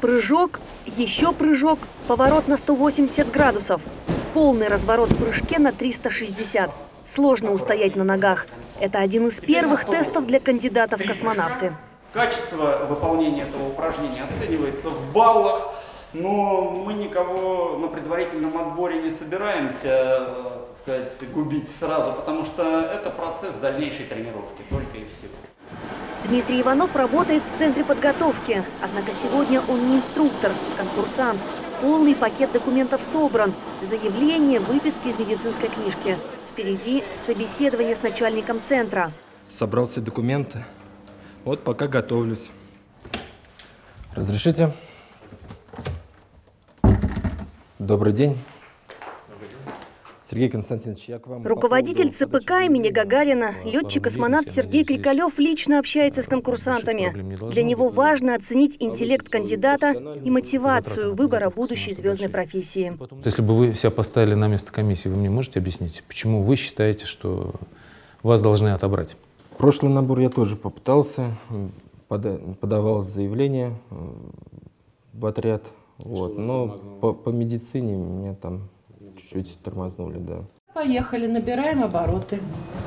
Прыжок, еще прыжок, поворот на 180 градусов. Полный разворот в прыжке на 360. Сложно устоять на ногах. Это один из первых тестов для кандидатов в космонавты. Качество выполнения этого упражнения оценивается в баллах, но мы никого на предварительном отборе не собираемся, так сказать, губить сразу, потому что это процесс дальнейшей тренировки, только и всего. Дмитрий Иванов работает в центре подготовки, однако сегодня он не инструктор, конкурсант. Полный пакет документов собран, заявление, выписки из медицинской книжки. Впереди собеседование с начальником центра. Собрал все документы. Вот пока готовлюсь. Разрешите? Добрый день. Сергей Константинович, я к вам... Руководитель ЦПК имени Гагарина, летчик-космонавт Сергей Крикалев лично общается с конкурсантами. Для него важно оценить интеллект кандидата и мотивацию выбора будущей звездной профессии. Если бы вы себя поставили на место комиссии, вы мне можете объяснить, почему вы считаете, что вас должны отобрать? Прошлый набор я тоже попытался, подавал заявление в отряд, вот, но по медицине меня там чуть-чуть тормознули, да. Поехали, набираем обороты.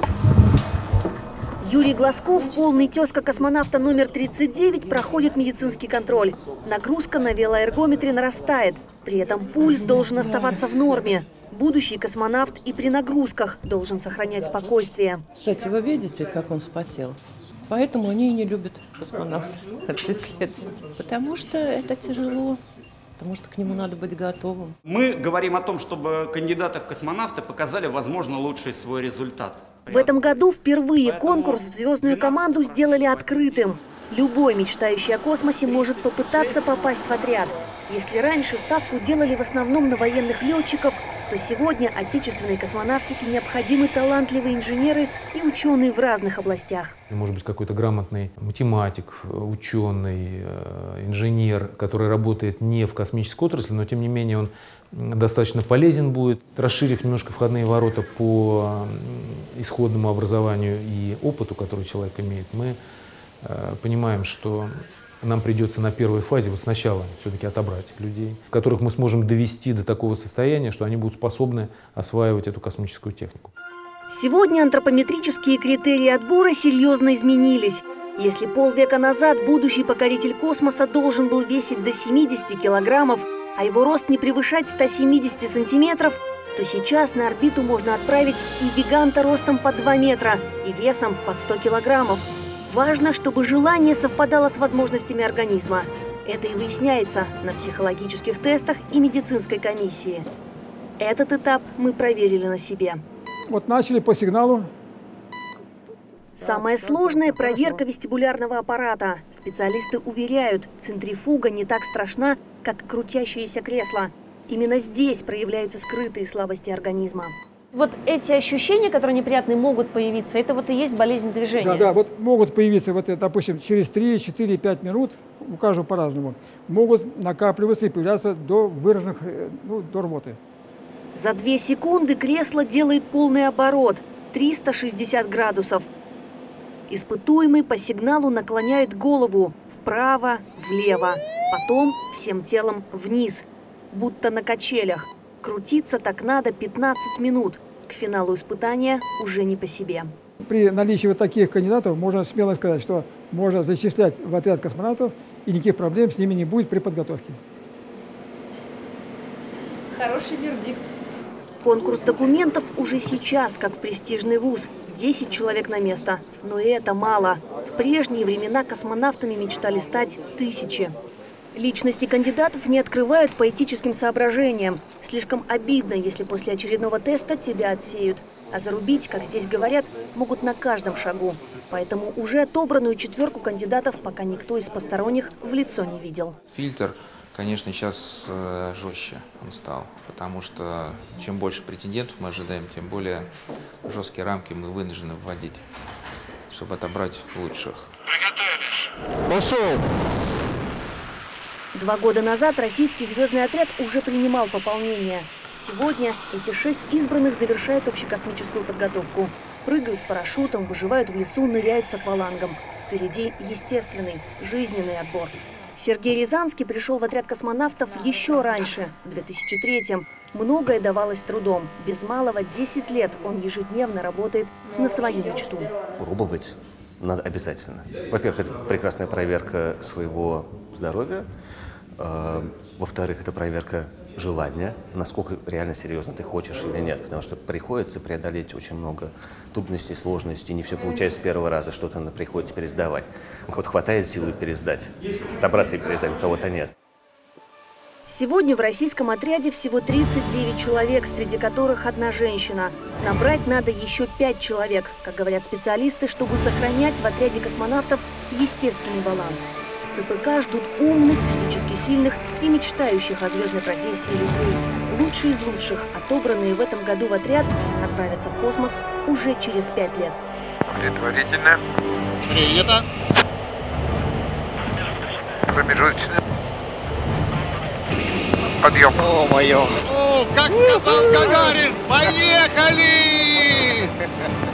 Юрий Глазков, полный тезка космонавта номер 39, проходит медицинский контроль. Нагрузка на велоэргометре нарастает. При этом пульс должен оставаться в норме. Будущий космонавт и при нагрузках должен сохранять спокойствие. Кстати, вы видите, как он вспотел? Поэтому они и не любят космонавтов. Потому что это тяжело. Потому что к нему надо быть готовым. Мы говорим о том, чтобы кандидаты в космонавты показали, возможно, лучший свой результат. В этом году впервые конкурс в звездную команду сделали открытым. Любой мечтающий о космосе может попытаться попасть в отряд. Если раньше ставку делали в основном на военных летчиков, то сегодня отечественной космонавтике необходимы талантливые инженеры и ученые в разных областях. Может быть, какой-то грамотный математик, ученый, инженер, который работает не в космической отрасли, но тем не менее он достаточно полезен будет. Расширив немножко входные ворота по исходному образованию и опыту, который человек имеет, мы понимаем, что нам придется на первой фазе вот сначала все-таки отобрать людей, которых мы сможем довести до такого состояния, что они будут способны осваивать эту космическую технику. Сегодня антропометрические критерии отбора серьезно изменились. Если полвека назад будущий покоритель космоса должен был весить до 70 килограммов, а его рост не превышать 170 сантиметров, то сейчас на орбиту можно отправить и гиганта ростом под 2 метра и весом под 100 килограммов. Важно, чтобы желание совпадало с возможностями организма. Это и выясняется на психологических тестах и медицинской комиссии. Этот этап мы проверили на себе. Вот начали по сигналу. Самая сложная – проверка вестибулярного аппарата. Специалисты уверяют, центрифуга не так страшна, как крутящееся кресло. Именно здесь проявляются скрытые слабости организма. Вот эти ощущения, которые неприятные, могут появиться, это вот и есть болезнь движения. Да, вот могут появиться, вот, допустим, через 3, 4, 5 минут, у каждого по-разному, могут накапливаться и появляться до выраженных, до рвоты. За 2 секунды кресло делает полный оборот – 360 градусов. Испытуемый по сигналу наклоняет голову вправо, влево, потом всем телом вниз, будто на качелях. Крутиться так надо 15 минут. К финалу испытания уже не по себе. При наличии вот таких кандидатов можно смело сказать, что можно зачислять в отряд космонавтов, и никаких проблем с ними не будет при подготовке. Хороший вердикт. Конкурс документов уже сейчас, как в престижный вуз. 10 человек на место. Но и это мало. В прежние времена космонавтами мечтали стать тысячи. Личности кандидатов не открывают по этическим соображениям. Слишком обидно, если после очередного теста тебя отсеют. А зарубить, как здесь говорят, могут на каждом шагу. Поэтому уже отобранную 4 кандидатов пока никто из посторонних в лицо не видел. Фильтр, конечно, сейчас жестче он стал, потому что чем больше претендентов мы ожидаем, тем более жесткие рамки мы вынуждены вводить, чтобы отобрать лучших. Приготовились. Пошел. 2 года назад российский звездный отряд уже принимал пополнение. Сегодня эти 6 избранных завершают общекосмическую подготовку. Прыгают с парашютом, выживают в лесу, ныряют с аквалангом. Впереди естественный, жизненный отбор. Сергей Рязанский пришел в отряд космонавтов еще раньше, в 2003-м. Многое давалось трудом. Без малого 10 лет он ежедневно работает на свою мечту. Пробовать надо обязательно. Во-первых, это прекрасная проверка своего здоровья. Во-вторых, это проверка желания, насколько реально серьезно ты хочешь или нет. Потому что приходится преодолеть очень много трудностей, сложностей. Не все получается с первого раза, что-то приходится пересдавать. У кого-то хватает силы пересдать, собраться и пересдать, у кого-то нет. Сегодня в российском отряде всего 39 человек, среди которых одна женщина. Набрать надо еще 5 человек, как говорят специалисты, чтобы сохранять в отряде космонавтов естественный баланс. В ЦПК ждут умных, физически сильных и мечтающих о звездной профессии людей. Лучшие из лучших, отобранные в этом году в отряд, отправятся в космос уже через 5 лет. Предварительно. Принято. Промежуточно. Подъем. О, мое. О, как сказал Гагарин, поехали!